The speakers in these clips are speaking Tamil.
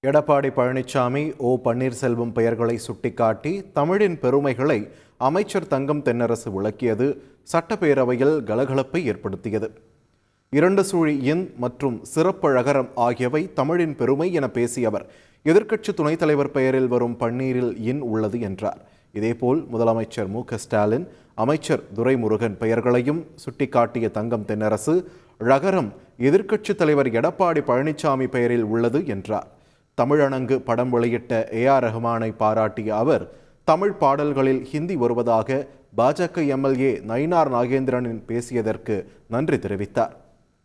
எடப்பாடி பழனிசாமி, ஓ பன்னீர்செல்வம் பெயர்களை சுட்டிக்காட்டி தமிழின் பெருமைகளை அமைச்சர் தங்கம் தென்னரசு விளக்கியது சட்டப்பேரவையில் கலகலப்பை ஏற்படுத்தியது. 2 சுழி இன் மற்றும் சிறப்பழகரம் ஆகியவை தமிழின் பெருமை என பேசிய அவர், எதிர்க்கட்சி துணைத் தலைவர் பெயரில் வரும் பன்னீரில் இன் உள்ளது என்றார். இதேபோல் முதலமைச்சர் மு.க.ஸ்டாலின், அமைச்சர் துரைமுருகன் பெயர்களையும் சுட்டிக்காட்டிய தங்கம் தென்னரசு, ழகரம் எதிர்க்கட்சி தலைவர் எடப்பாடி பழனிசாமி பெயரில் உள்ளது என்றார். தமிழணங்கு படம் வெளியிட்ட ஏ.ஆர். ரஹ்மானை பாராட்டிய அவர், தமிழ் பாடல்களில் ஹிந்தி வருவதாக பாஜக எம்எல்ஏ நயினார் நாகேந்திரனின் பேசியதற்கு நன்றி தெரிவித்தார்.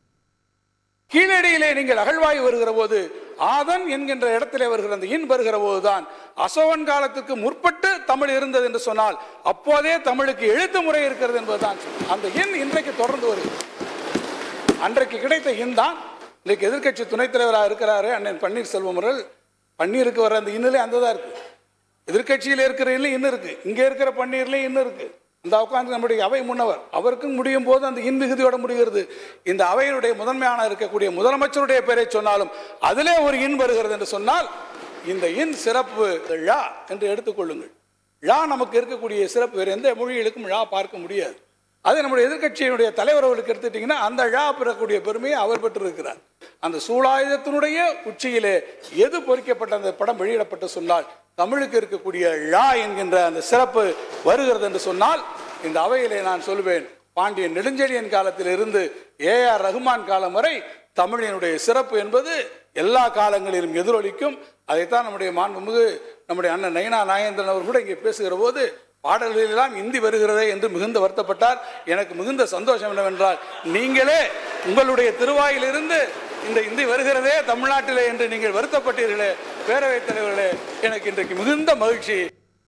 கீழடியிலே நீங்கள் அகழ்வாய் வருகிற போது ஆதன் என்கின்ற இடத்திலே வருகிற அந்த இன் வருகிற போதுதான் அசோகன் காலத்துக்கு முற்பட்டு தமிழ் இருந்தது என்று சொன்னால் அப்போதே தமிழுக்கு எழுத்து முறை இருக்கிறது என்பதுதான். அந்த இன் இன்றைக்கு தொடர்ந்து வருகிறது. அன்றைக்கு கிடைத்த இன் தான் இன்னைக்கு எதிர்கட்சி துணைத் தலைவராக இருக்கிறாரு அண்ணன் பன்னீர்செல்வம் அவர்கள். பன்னீருக்கு வர அந்த இன்னிலே அந்த தான் இருக்கு. எதிர்கட்சியில் இருக்கிற இன்னும் இருக்கு, இங்கே இருக்கிற பன்னீர்லேயும் இன்னும் இருக்கு. இந்த உட்கார்ந்து நம்முடைய அவை முன்னவர் அவருக்கும் முடியும் போது அந்த இன் மிகுதியோட முடிகிறது. இந்த அவையினுடைய முதன்மையான இருக்கக்கூடிய முதலமைச்சருடைய பெயரை சொன்னாலும் அதிலே ஒரு இன் வருகிறது என்று சொன்னால் இந்த இன் சிறப்பு ழா என்று எடுத்துக்கொள்ளுங்கள். ழா நமக்கு இருக்கக்கூடிய சிறப்பு வேறு எந்த மொழிகளுக்கும் ழா பார்க்க முடியாது. அதே நம்முடைய எதிர்கட்சியினுடைய தலைவர் அவர்களுக்கு எடுத்துட்டீங்கன்னா அந்த ழா பெறக்கூடிய பெருமையை அவர் பெற்றிருக்கிறார். அந்த சூலாயுதத்தினுடைய உச்சியிலே எது பொறிக்கப்பட்ட அந்த படம் வெளியிடப்பட்டு சொன்னால் தமிழுக்கு இருக்கக்கூடிய ழா என்கின்ற அந்த சிறப்பு வருகிறது என்று சொன்னால் இந்த அவையிலே நான் சொல்லுவேன், பாண்டியன் நெடுஞ்செழியன் காலத்தில் இருந்து ஏ.ஆர். ரஹ்மான் காலம் வரை தமிழினுடைய சிறப்பு என்பது எல்லா காலங்களிலும் எதிரொலிக்கும். அதைத்தான் நம்முடைய மாண்புமிகு நம்முடைய அண்ணன் நயினார் நாகேந்திரன் அவர் கூட இங்கே பேசுகிற போது பாடல்களில் எல்லாம் இந்தி வருகிறதே என்று மிகுந்த வருத்தப்பட்டார். எனக்கு மிகுந்த சந்தோஷம் என்னவென்றால், நீங்களே உங்களுடைய திருவாயிலிருந்து இந்த இந்தி வருகிறதே தமிழ்நாட்டிலே என்று நீங்கள் வருத்தப்பட்டீர்களே பேரவைத் தலைவர்களே, எனக்கு இன்றைக்கு மிகுந்த மகிழ்ச்சி.